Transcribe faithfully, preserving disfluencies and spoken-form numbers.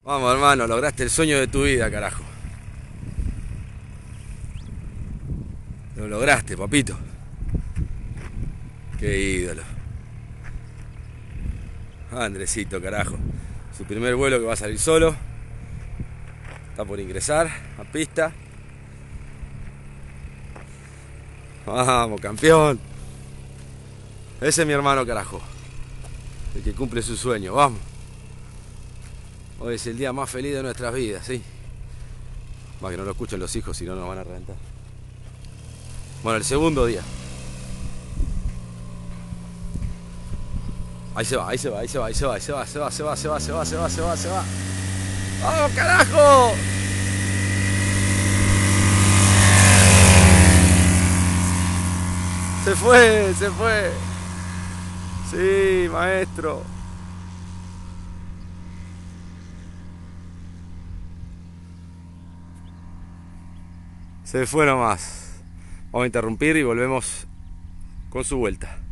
Vamos, hermano, lograste el sueño de tu vida, carajo. Lo lograste, papito. Qué ídolo. Andresito, carajo. Su primer vuelo que va a salir solo. Está por ingresar a pista. Vamos, campeón. Ese es mi hermano, carajo. El que cumple su sueño, vamos. Hoy es el día más feliz de nuestras vidas, ¿sí? Más que no lo escuchen los hijos, si no nos van a reventar. Bueno, el segundo día. Ahí se va, ahí se va, ahí se va, ahí se va, ahí se va, se va, se va, se va, se va, se va, se va, se va. ¡Vamos, carajo! Se fue, se fue. Sí, maestro. Se fue nomás. Vamos a interrumpir y volvemos con su vuelta.